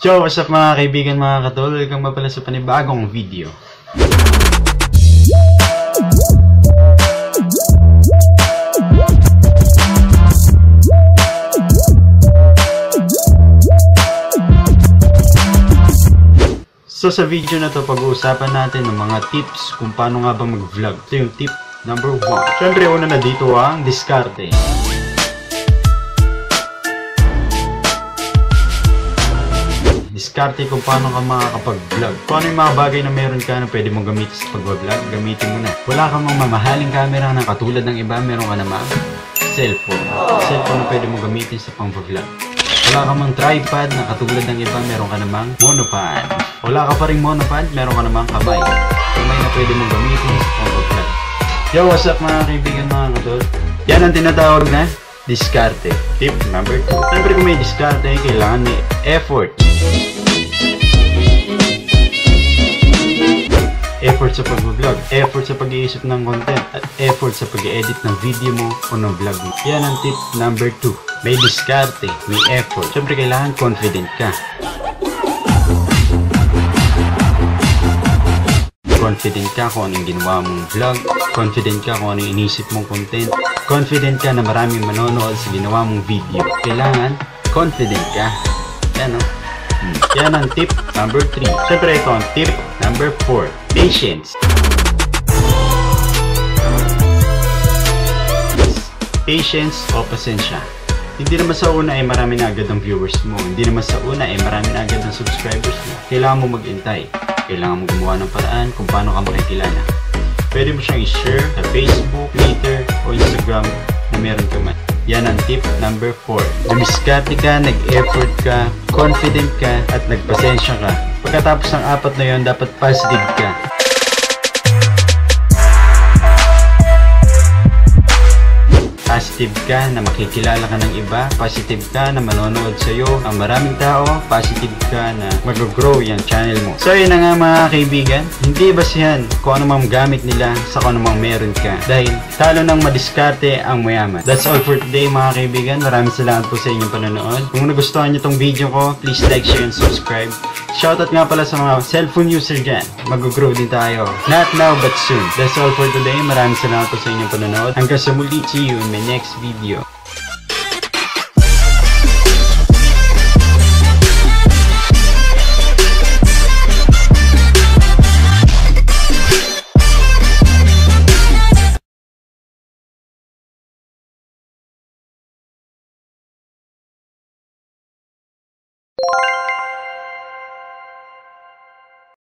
Yo, what's up mga kaibigan, mga katol? Welcome pala sa panibagong video. So sa video na to, pag-uusapan natin ng mga tips kung paano nga ba mag-vlog. Ito yung tip number 1. Siyempre, una na dito ang diskarte. Diskarte kung paano ka makakapag-vlog. Kung ano yung mga bagay na meron ka na pwede mong gamitin sa pag-vlog, gamitin mo na. Wala kang mga mamahaling camera na katulad ng iba, meron ka naman cellphone. Cellphone na pwede mong gamitin sa pang-vlog. Wala ka mang tripod na katulad ng iba, meron ka namang monopod. Wala ka pa rin monopod, meron ka namang kamay. Kamay na pwede mong gamitin sa pang-vlog. Yo, what's up mga kaibigan, mga katol? Yan ang tinatawag na diskarte. Tip number 2. Siyempre kung may diskarte, kailangan may effort. Effort sa pag-vlog, effort sa pag-iisip ng content, at effort sa pag-edit ng video mo o ng vlog mo. Yan ang tip number 2. May diskarte, may effort. Siyempre kailangan confident ka. Confident ka kung ano yung ginawa mong vlog. Confident ka kung ano yung inisip mong content. Confident ka na maraming manonood sa ginawa mong video. Kailangan confident ka. Yan o. Yan ang tip number 3. Siyempre ito ang tip number 4. Patience. Patience o pasensya. Hindi naman sa una ay marami na agad ang viewers mo. Hindi naman sa una ay marami na agad ang subscribers mo. Kailangan mo mag-intay. Kailangan mo gumawa ng paraan kung paano ka makikilala. Pwede mo siyang i-share sa Facebook, Twitter, o Instagram na meron ka man. Yan ang tip number 4. Dumiskarte ka, nag-effort ka, confident ka, at nagpasensya ka. Pagkatapos ng 4 na yon, dapat positive ka. Positive ka na makikilala ka ng iba. Positive ka na manonood sa'yo ang maraming tao. Positive ka na mag-grow yung channel mo. So yun na nga mga kaibigan. Hindi basihan kung ano mang gamit nila sa kung ano mang meron ka. Dahil talo ng madiskarte ang mayaman. That's all for today mga kaibigan. Maraming salamat po sa inyong panonood. Kung nagustuhan nyo tong video ko, please like, share, and subscribe. Shoutout nga pala sa mga cellphone user dyan. Mag-grow din tayo. Not now but soon. That's all for today. Maraming salamat po sa inyong panonood. Hanggang sa muli. See you in my next video.